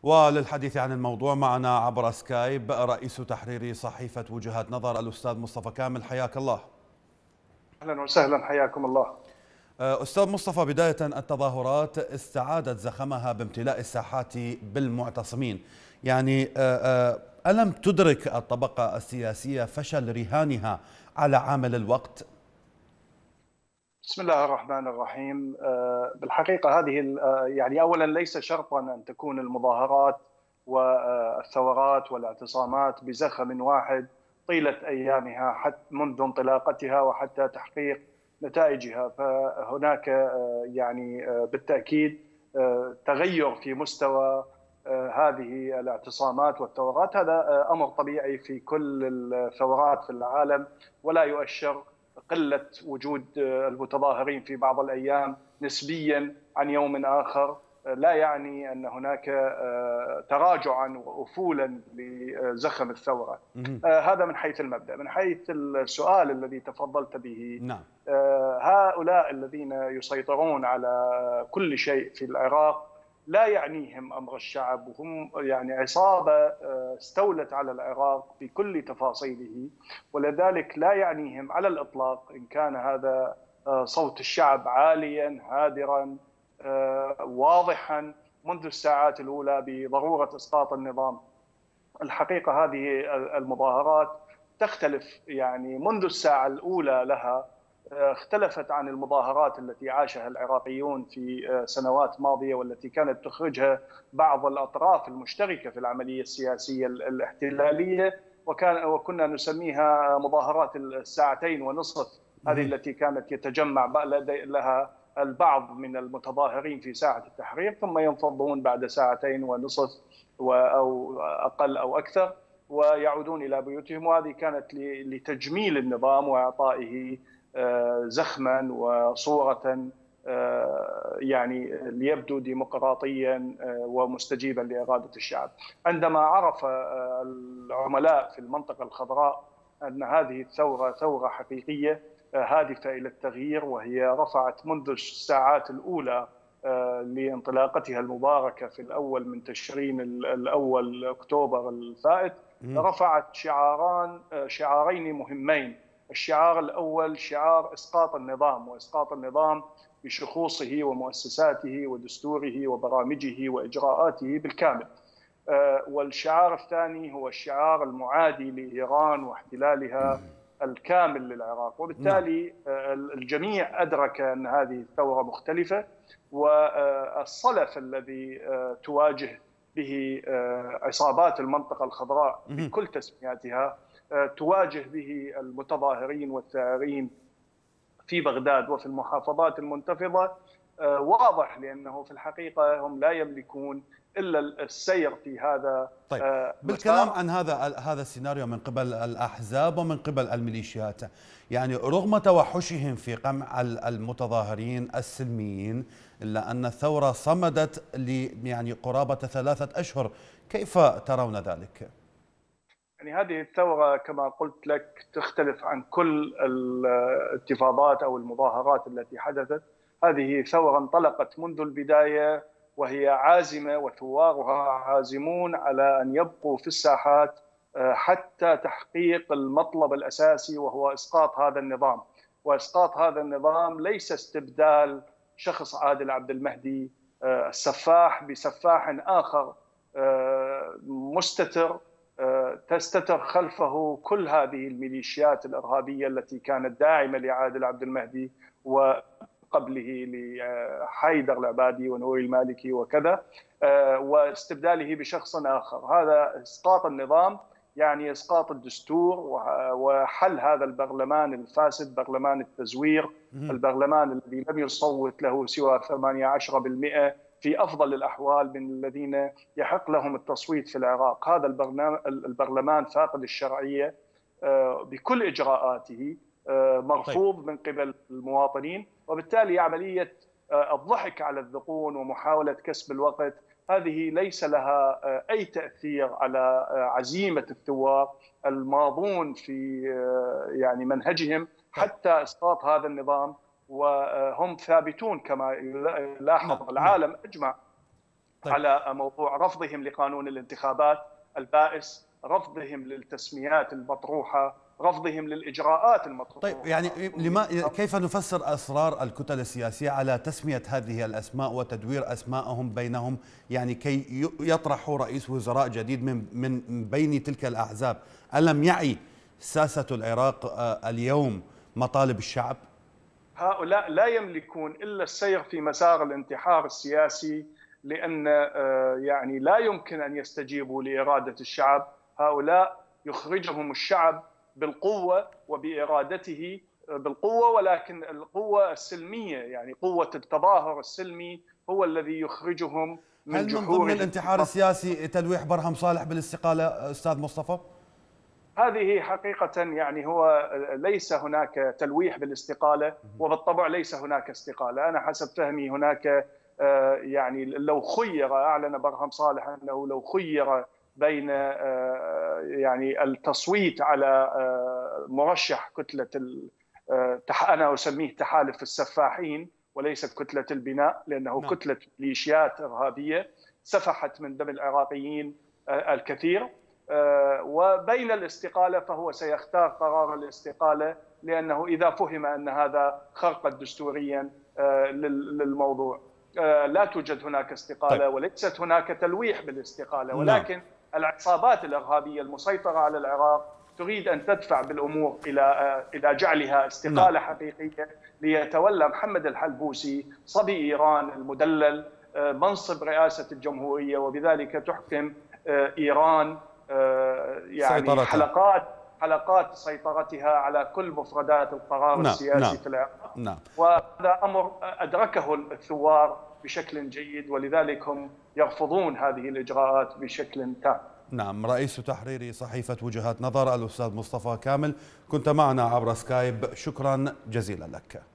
وللحديث عن الموضوع معنا عبر سكايب رئيس تحرير صحيفة وجهات نظر الأستاذ مصطفى كامل، حياك الله. أهلا وسهلا، حياكم الله. أستاذ مصطفى، بداية التظاهرات استعادت زخمها بامتلاء الساحات بالمعتصمين، يعني ألم تدرك الطبقة السياسية فشل رهانها على عامل الوقت؟ بسم الله الرحمن الرحيم. بالحقيقة هذه يعني أولا ليس شرطا أن تكون المظاهرات والثورات والاعتصامات بزخم واحد طيلة أيامها حتى منذ انطلاقتها وحتى تحقيق نتائجها، فهناك يعني بالتأكيد تغير في مستوى هذه الاعتصامات والثورات. هذا أمر طبيعي في كل الثورات في العالم، ولا يؤشر قلة وجود المتظاهرين في بعض الأيام نسبيا عن يوم آخر لا يعني أن هناك تراجعا وأفولا لزخم الثورة. هذا من حيث المبدأ. من حيث السؤال الذي تفضلت به، نعم. هؤلاء الذين يسيطرون على كل شيء في العراق لا يعنيهم أمر الشعب، وهم يعني عصابة استولت على العراق بكل تفاصيله، ولذلك لا يعنيهم على الإطلاق إن كان هذا صوت الشعب عاليا هادرا واضحا منذ الساعات الأولى بضرورة إسقاط النظام. الحقيقة هذه المظاهرات تختلف يعني منذ الساعة الأولى لها، اختلفت عن المظاهرات التي عاشها العراقيون في سنوات ماضية والتي كانت تخرجها بعض الأطراف المشتركة في العملية السياسية الاحتلالية، وكنا نسميها مظاهرات الساعتين ونصف، هذه التي كانت يتجمع لها البعض من المتظاهرين في ساحة التحرير ثم ينفضون بعد ساعتين ونصف أو أقل أو أكثر ويعودون إلى بيوتهم، وهذه كانت لتجميل النظام وإعطائه زخما وصورة يعني ليبدو ديمقراطيا ومستجيبا لإرادة الشعب. عندما عرف العملاء في المنطقة الخضراء أن هذه الثورة ثورة حقيقية هادفة إلى التغيير، وهي رفعت منذ الساعات الأولى لانطلاقتها المباركة في الأول من تشرين الأول أكتوبر الفائت، رفعت شعارين مهمين. الشعار الأول شعار إسقاط النظام، وإسقاط النظام بشخوصه ومؤسساته ودستوره وبرامجه وإجراءاته بالكامل. والشعار الثاني هو الشعار المعادي لإيران واحتلالها الكامل للعراق. وبالتالي الجميع أدرك أن هذه الثورة مختلفة، والصلف الذي تواجه به عصابات المنطقة الخضراء بكل تسمياتها تواجه به المتظاهرين والثائرين في بغداد وفي المحافظات المنتفضة واضح، لأنه في الحقيقة هم لا يملكون إلا السير في هذا. طيب، بالكلام عن هذا السيناريو من قبل الأحزاب ومن قبل الميليشيات، يعني رغم توحشهم في قمع المتظاهرين السلميين إلا أن الثورة صمدت يعني قرابة 3 أشهر، كيف ترون ذلك؟ يعني هذه الثورة كما قلت لك تختلف عن كل الانتفاضات أو المظاهرات التي حدثت. هذه ثورة انطلقت منذ البداية وهي عازمة وثوارها عازمون على أن يبقوا في الساحات حتى تحقيق المطلب الأساسي، وهو إسقاط هذا النظام. وإسقاط هذا النظام ليس استبدال شخص عادل عبد المهدي السفاح بسفاح آخر مستتر تستتر خلفه كل هذه الميليشيات الإرهابية التي كانت داعمة لعادل عبد المهدي وقبله لحيدر العبادي ونوري المالكي وكذا، واستبداله بشخص آخر. هذا إسقاط النظام يعني إسقاط الدستور وحل هذا البرلمان الفاسد، برلمان التزوير، البرلمان الذي لم يصوت له سوى 18% في أفضل الأحوال من الذين يحق لهم التصويت في العراق. هذا البرلمان فاقد الشرعية بكل إجراءاته، مرفوض من قبل المواطنين، وبالتالي عملية الضحك على الذقون ومحاولة كسب الوقت هذه ليس لها أي تأثير على عزيمة الثوار الماضون في يعني منهجهم حتى إسقاط هذا النظام، وهم ثابتون كما لاحظ العالم أجمع طيب. على موضوع رفضهم لقانون الانتخابات البائس، رفضهم للتسميات المطروحة، رفضهم للإجراءات المطروحة. طيب يعني كيف نفسر أصرار الكتل السياسية على تسمية هذه الأسماء وتدوير أسماءهم بينهم، يعني كي يطرحوا رئيس وزراء جديد من بين تلك الأحزاب؟ ألم يعي ساسة العراق اليوم مطالب الشعب؟ هؤلاء لا يملكون إلا السير في مسار الانتحار السياسي، لأن يعني لا يمكن أن يستجيبوا لإرادة الشعب. هؤلاء يخرجهم الشعب بالقوة وبإرادته بالقوة، ولكن القوة السلمية، يعني قوة التظاهر السلمي هو الذي يخرجهم من هل جحورهم. من ضمن الانتحار السياسي تلويح برهم صالح بالاستقالة أستاذ مصطفى؟ هذه حقيقة يعني هو ليس هناك تلويح بالاستقالة، وبالطبع ليس هناك استقالة. أنا حسب فهمي هناك يعني لو خير، أعلن برهم صالح أنه لو خير بين يعني التصويت على مرشح كتلة أنا أسميه تحالف السفاحين وليست كتلة البناء، لأنه نعم. كتلة ميليشيات إرهابية سفحت من دم العراقيين الكثير، وبين الاستقالة فهو سيختار قرار الاستقالة، لأنه إذا فهم أن هذا خرقا دستوريا للموضوع. لا توجد هناك استقالة. طيب. وليست هناك تلويح بالاستقالة، ولكن نعم. العصابات الإرهابية المسيطرة على العراق تريد أن تدفع بالأمور إلى جعلها استقالة نعم. حقيقية، ليتولى محمد الحلبوسي صبي إيران المدلل منصب رئاسة الجمهورية، وبذلك تحكم إيران يعني حلقات سيطرتها على كل مفردات القرار السياسي في العراق. نعم. وهذا أمر أدركه الثوار بشكل جيد، ولذلك هم يرفضون هذه الإجراءات بشكل تام. نعم. رئيس تحرير صحيفة وجهات نظر الأستاذ مصطفى كامل، كنت معنا عبر سكايب، شكرا جزيلا لك.